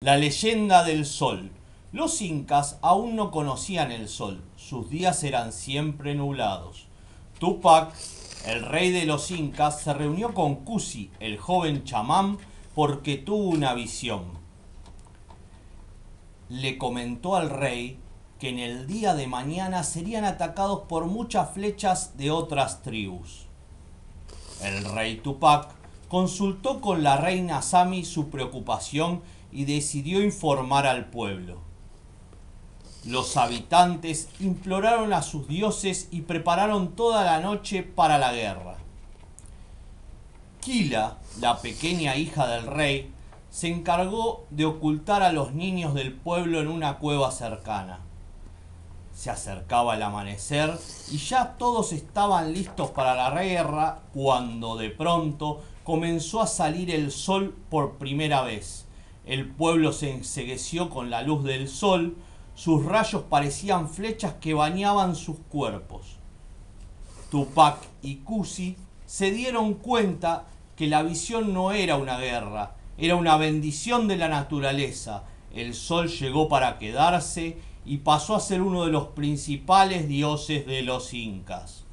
La leyenda del sol. Los incas aún no conocían el sol, sus días eran siempre nublados. Tupac, el rey de los incas, se reunió con Cusi, el joven chamán, porque tuvo una visión. Le comentó al rey que en el día de mañana serían atacados por muchas flechas de otras tribus. El rey Tupac consultó con la reina Sami su preocupación y decidió informar al pueblo. Los habitantes imploraron a sus dioses y prepararon toda la noche para la guerra. Kila, la pequeña hija del rey, se encargó de ocultar a los niños del pueblo en una cueva cercana. Se acercaba el amanecer y ya todos estaban listos para la guerra cuando de pronto comenzó a salir el sol por primera vez. El pueblo se encegueció con la luz del sol, sus rayos parecían flechas que bañaban sus cuerpos. Tupac y Cusi se dieron cuenta que la visión no era una guerra, era una bendición de la naturaleza. El sol llegó para quedarse y pasó a ser uno de los principales dioses de los incas.